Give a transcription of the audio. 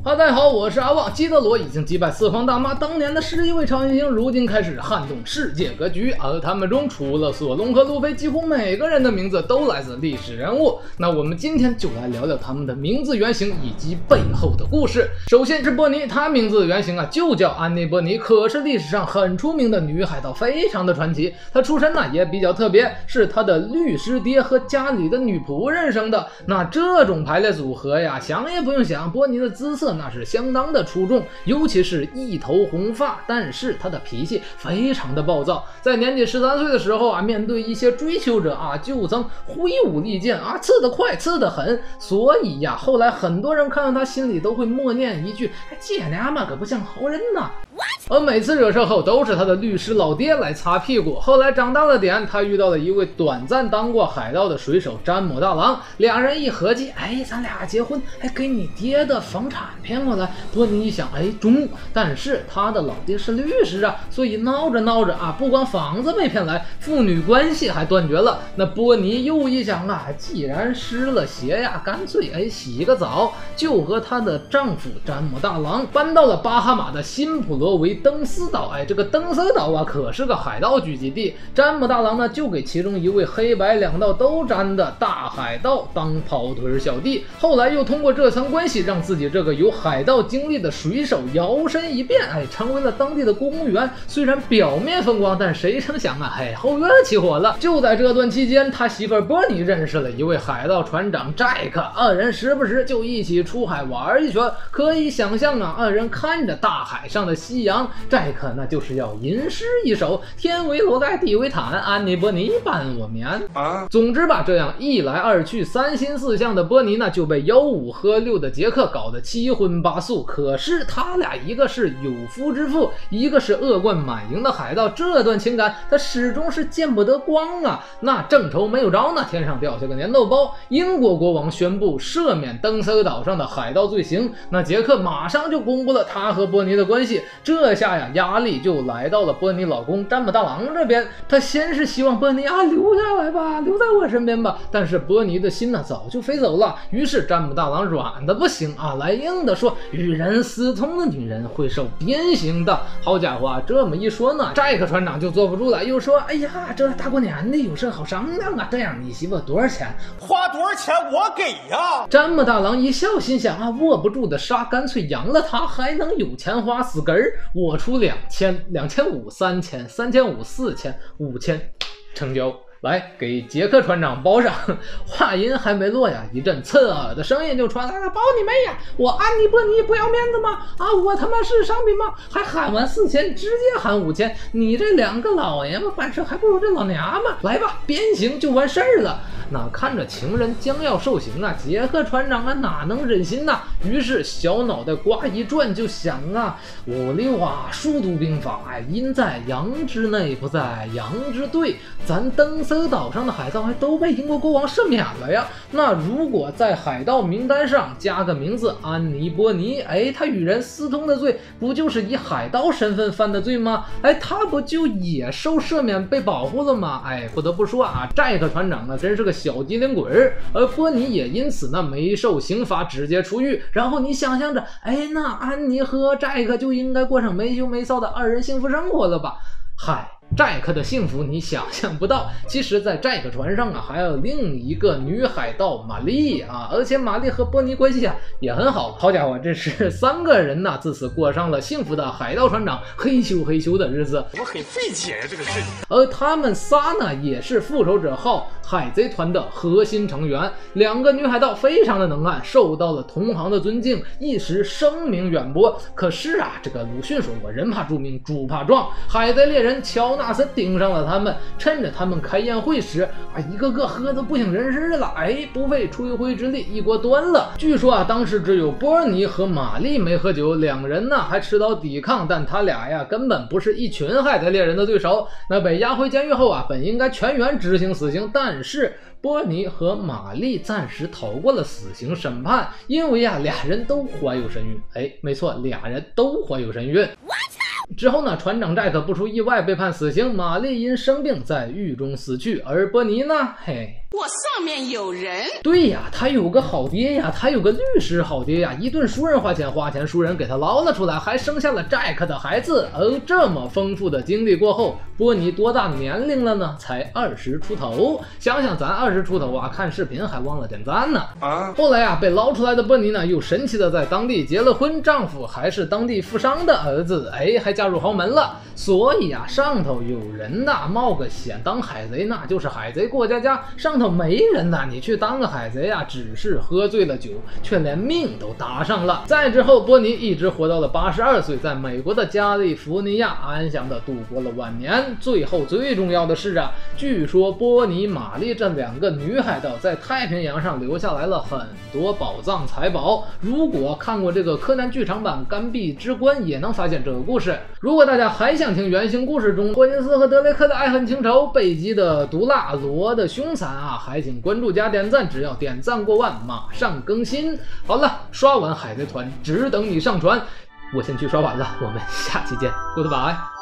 大家好，我是阿旺。基德罗已经击败四皇大妈当年的11位超级英雄，如今开始撼动世界格局。而他们中除了索隆和路飞，几乎每个人的名字都来自历史人物。那我们今天就来聊聊他们的名字原型以及背后的故事。首先是波尼，她名字的原型就叫安妮·波尼，可是历史上很出名的女海盗，非常的传奇。她出身也比较特别，是她的律师爹和家里的女仆人生的。那这种排列组合想也不用想，波尼的姿色那是相当的出众，尤其是一头红发，但是他的脾气非常的暴躁。在年仅13岁的时候面对一些追求者就曾挥舞利剑刺得快，刺得狠。所以后来很多人看到他心里都会默念一句：这娘们可不像好人呐。而每次惹事后都是他的律师老爹来擦屁股。后来长大了点，他遇到了一位短暂当过海盗的水手詹姆大郎，两人一合计，咱俩结婚，给你爹的房产骗过来。波尼一想，中，但是他的老爹是律师所以闹着闹着不光房子被骗来，父女关系还断绝了。那波尼又一想既然湿了鞋干脆洗个澡，就和她的丈夫詹姆大郎搬到了巴哈马的新普罗维登斯岛。这个登斯岛可是个海盗聚集地。詹姆大郎呢就给其中一位黑白两道都沾的大海盗当跑腿小弟，后来又通过这层关系让自己这个有海盗经历的水手摇身一变，成为了当地的公务员。虽然表面风光，但谁成想后院起火了。就在这段期间，他媳妇波尼认识了一位海盗船长寨克，二人时不时就一起出海玩一圈。可以想象二人看着大海上的夕阳，寨克那就是要吟诗一首：天为罗盖地为毯，安妮波尼伴我眠总之这样一来二去，三心四向的波尼呢就被吆五喝六的杰克搞得七荤八素。可是他俩一个是有夫之妇，一个是恶贯满盈的海盗，这段情感他始终是见不得光那正愁没有着呢，天上掉下个粘豆包。英国国王宣布赦免登斯岛上的海盗罪行，那杰克马上就公布了他和波尼的关系。这下压力就来到了波尼老公詹姆大郎这边。他先是希望波尼留下来吧，留在我身边吧，但是波尼的心早就飞走了。于是詹姆大郎软的不行来硬的说，与人私通的女人会受鞭刑的。好家伙这么一说呢，寨克船长就坐不住了，又说这大过年的有事好商量这样你媳妇多少钱？ 花多少钱我给詹姆大郎一笑，心想握不住的沙，干脆扬了他，还能有钱花死根儿。我出2000、2500、3000、3500、4000、5000，成交。来给杰克船长包上。话音还没落一阵刺耳的声音就传来了：包你妹我安妮波尼不要面子吗？我他妈是商品吗？还喊完4000直接喊5000，你这两个老爷们办事还不如这老娘们。来吧，鞭刑就完事儿了。那看着情人将要受刑杰克船长哪能忍心于是小脑袋瓜一转，就想我溜书读兵法，阴在阳之内，不在阳之对。咱登斯岛上的海盗都被英国国王赦免了那如果在海盗名单上加个名字安妮波尼，他与人私通的罪不就是以海盗身份犯的罪吗？他不就也受赦免被保护了吗？不得不说寨克船长真是个小机灵鬼儿。而波尼也因此没受刑罚，直接出狱。然后你想象着那安妮和寨克就应该过上没羞没臊的二人幸福生活了吧？寨克的幸福你想象不到，其实在寨克船上还有另一个女海盗玛丽而且玛丽和波尼关系也很好。好家伙，这是3个人自此过上了幸福的海盗船长嘿咻嘿咻的日子。 我很费解这个事情。 而他们仨也是复仇者号海贼团的核心成员。2个女海盗非常的能干，受到了同行的尊敬，一时声名远播。可是这个鲁迅说过，人怕出名猪怕壮，海贼猎人乔纳森盯上了他们，趁着他们开宴会时一个个喝得不省人事了。不费吹灰之力一锅端了。据说当时只有波尼和玛丽没喝酒，2人还持刀抵抗，但他俩根本不是一群海贼猎人的对手。那被押回监狱后本应该全员执行死刑，但是波尼和玛丽暂时逃过了死刑审判，因为俩人都怀有身孕。没错，俩人都怀有身孕。之后呢，船长寨克不出意外被判死刑，玛丽因生病在狱中死去，而波尼呢， 我上面有人。 对呀，他有个好爹呀，他有个律师好爹呀，一顿熟人花钱熟人给他捞了出来，还生下了寨克的孩子。这么丰富的经历过后，波尼多大年龄了呢？才20出头。想想咱20出头啊，看视频还忘了点赞呢。后来啊，被捞出来的波尼呢，又神奇的在当地结了婚，丈夫还是当地富商的儿子，还嫁入豪门了。所以啊，上头有人呐，冒个险当海贼那就是海贼过家家，上头没人呐，你去当个海贼啊，只是喝醉了酒，却连命都搭上了。再之后，波尼一直活到了82岁，在美国的加利福尼亚安详的度过了晚年。最后最重要的是啊，据说波尼、玛丽这2个女海盗在太平洋上留下来了很多宝藏财宝。如果看过这个柯南剧场版《甘碧之关》，也能发现这个故事。如果大家还想听原型故事中霍金斯和德雷克的爱恨情仇、贝基的毒辣、罗的凶残啊，还请关注加点赞，只要点赞过万，马上更新。好了，刷完海贼团只等你上传，我先去刷碗了，我们下期见 ，Goodbye。